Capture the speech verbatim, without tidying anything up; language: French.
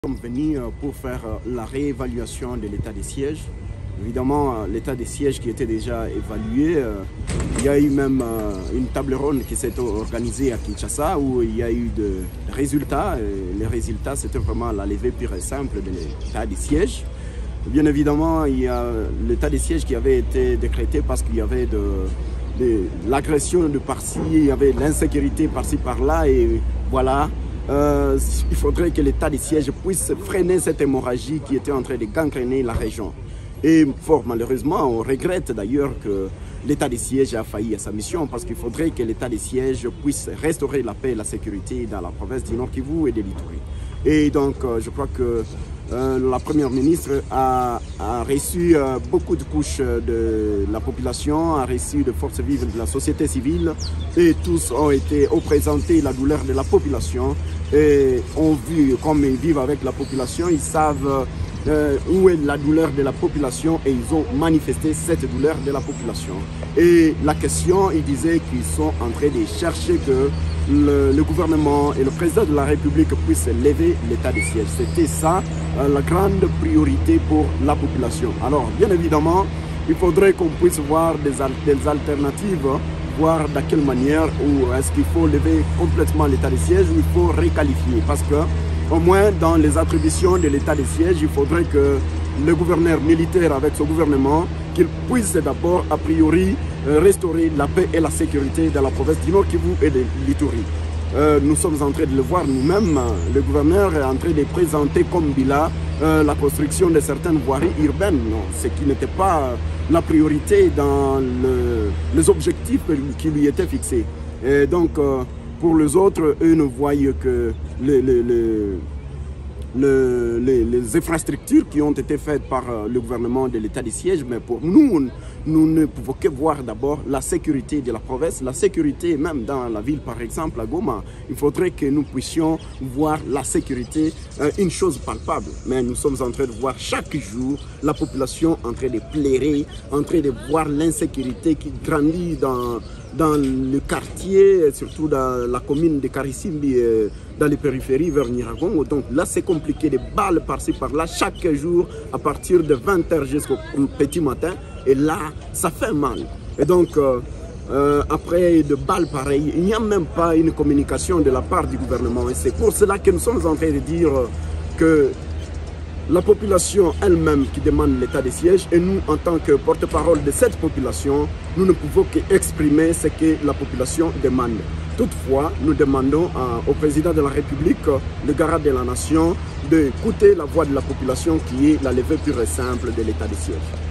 Nous sommes venus pour faire la réévaluation de l'état des sièges. Évidemment, l'état des sièges qui était déjà évalué, il y a eu même une table ronde qui s'est organisée à Kinshasa où il y a eu des résultats. Et les résultats, c'était vraiment la levée pure et simple de l'état des sièges. Bien évidemment, il y a l'état des sièges qui avait été décrété parce qu'il y avait de, de l'agression de par-ci, il y avait de l'insécurité par-ci par-là et voilà. Euh, il faudrait que l'état des sièges puisse freiner cette hémorragie qui était en train de gangréner la région. Et fort malheureusement, on regrette d'ailleurs que l'état des sièges a failli à sa mission parce qu'il faudrait que l'état des sièges puisse restaurer la paix et la sécurité dans la province du Nord Kivu et de l'Ituri. Et donc, euh, je crois que euh, la première ministre a, a reçu euh, beaucoup de couches de la population, a reçu de forces vives de la société civile et tous ont été représentés la douleur de la population et ont vu comme ils vivent avec la population, ils savent euh, où est la douleur de la population et ils ont manifesté cette douleur de la population. Et la question, ils disaient qu'ils sont en train de chercher que Le, le gouvernement et le président de la République puissent lever l'état des sièges. C'était ça euh, la grande priorité pour la population. Alors, bien évidemment, il faudrait qu'on puisse voir des, al des alternatives, voir de quelle manière, ou est-ce qu'il faut lever complètement l'état des sièges ou il faut requalifier. Parce que, au moins, dans les attributions de l'état des sièges, il faudrait que le gouverneur militaire avec son gouvernement, qu'il puisse d'abord, a priori, restaurer la paix et la sécurité dans la province du Nord Kivu et de l'Ituri. Euh, nous sommes en train de le voir nous-mêmes. Le gouverneur est en train de présenter comme bilan euh, la construction de certaines voiries urbaines, non, ce qui n'était pas la priorité dans le, les objectifs qui lui étaient fixés. Et donc, euh, pour les autres, eux ne voient que le, le, le Le, les, les infrastructures qui ont été faites par le gouvernement de l'état des sièges, mais pour nous, nous ne pouvons que voir d'abord la sécurité de la province, la sécurité même dans la ville par exemple, à Goma. Il faudrait que nous puissions voir la sécurité, euh, une chose palpable, mais nous sommes en train de voir chaque jour la population en train de pleurer, en train de voir l'insécurité qui grandit dans, dans le quartier, surtout dans la commune de Karisimbi, euh, dans les périphéries vers Nyiragongo. Donc là, c'est compliqué, des balles par-ci par-là, chaque jour à partir de vingt heures jusqu'au petit matin. Et là, ça fait mal. Et donc, euh, euh, après de balles pareilles, il n'y a même pas une communication de la part du gouvernement. Et c'est pour cela que nous sommes en train de dire que la population elle-même qui demande l'état des sièges et nous, en tant que porte-parole de cette population, nous ne pouvons qu'exprimer ce que la population demande. Toutefois, nous demandons à, au président de la République, le garant de la nation, d'écouter la voix de la population qui est la levée pure et simple de l'état des sièges.